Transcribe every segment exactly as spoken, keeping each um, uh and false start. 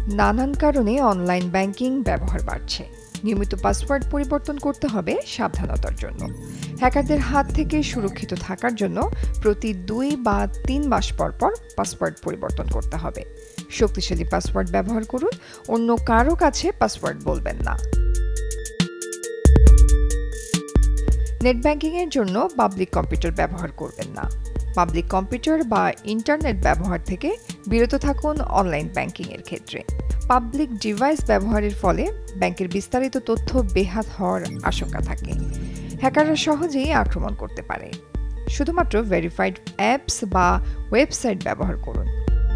নানান কারণে online banking ব্যবহার বাড়ছে। নিয়মিত পাসওয়ার্ড পরিবর্তন করতে হবে সাবধানতার জন্য। হ্যাকারদের হাত থেকে সুরক্ষিত থাকার জন্য প্রতি দুই বা তিন মাস পর পর পাসওয়ার্ড পরিবর্তন করতে হবে। শক্তিশালী পাসওয়ার্ড ব্যবহার করুন, অন্য কারো কাছে পাসওয়ার্ড বলবেন না। নেট ব্যাংকিংয়ের জন্য পাবলিক কম্পিউটার ব্যবহার করবেন না। পাবলিক কম্পিউটার বা ইন্টারনেট ব্যবহার থেকে বিরত থাকুন অনলাইন ব্যাংকিংয়ের ক্ষেত্রে। পাবলিক ডিভাইস ব্যবহারের ফলে ব্যাংকের বিস্তারিত তথ্য বেহাত হওয়ার আশঙ্কা থাকে। হ্যাকাররা সহজেই আক্রমণ করতে পারে। শুধুমাত্র ভেরিফাইড অ্যাপস বা ওয়েবসাইট ব্যবহার করুন।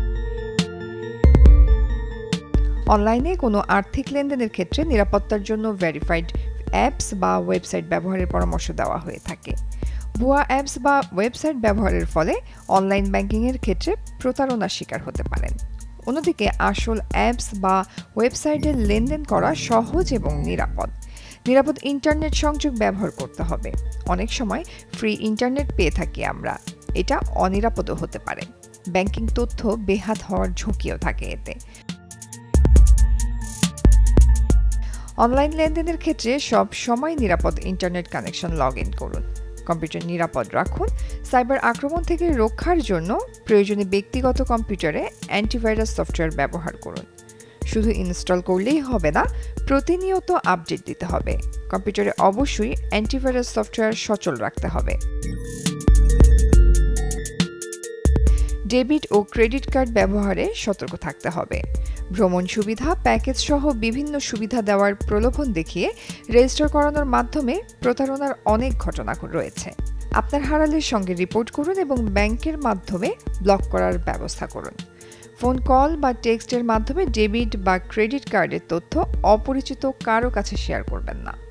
অনলাইনে কোনো আর্থিক লেনদেনের ক্ষেত্রে নিরাপত্তার জন্য ভেরিফাইড অ্যাপস বা ওয়েবসাইট ব্যবহারের পরামর্শ দেওয়া হয়ে থাকে। ভুয়া অ্যাপস বা ওয়েবসাইট ব্যবহারের ফলে অনলাইন ব্যাংকিংয়ের ক্ষেত্রে প্রতারণার শিকার হতে পারেন। অন্যদিকে আসল অ্যাপস বা ওয়েবসাইটে লেনদেন করা সহজ এবং নিরাপদ। নিরাপদ ইন্টারনেট সংযোগ ব্যবহার করতে হবে। অনেক সময় ফ্রি ইন্টারনেট পেয়ে থাকি আমরা, এটা অনিরাপদও হতে পারে। ব্যাংকিং তথ্য বেহাত হওয়ার ঝুঁকিও থাকে এতে। অনলাইন লেনদেনের ক্ষেত্রে সব সময় নিরাপদ ইন্টারনেট কানেকশন লগ ইন করুন। কম্পিউটার নিরাপদ রাখুন। সাইবার আক্রমণ থেকে রক্ষার জন্য প্রয়োজনে ব্যক্তিগত কম্পিউটারে অ্যান্টিভাইরাস সফটওয়্যার ব্যবহার করুন। শুধু ইনস্টল করলেই হবে না, প্রতিনিয়ত আপডেট দিতে হবে। কম্পিউটারে অবশ্যই অ্যান্টিভাইরাস সফটওয়্যার সচল রাখতে হবে। ডেবিট ও ক্রেডিট কার্ড ব্যবহারে সতর্ক থাকতে হবে। ভ্রমণ সুবিধা, প্যাকেজ সহ বিভিন্ন সুবিধা দেওয়ার প্রলোভন দেখিয়ে রেজিস্টার করানোর মাধ্যমে প্রতারণার অনেক ঘটনা রয়েছে। আপনার হারালের সঙ্গে রিপোর্ট করুন এবং ব্যাংকের মাধ্যমে ব্লক করার ব্যবস্থা করুন। ফোন কল বা টেক্সটের মাধ্যমে ডেবিট বা ক্রেডিট কার্ডের তথ্য অপরিচিত কারো কাছে শেয়ার করবেন না।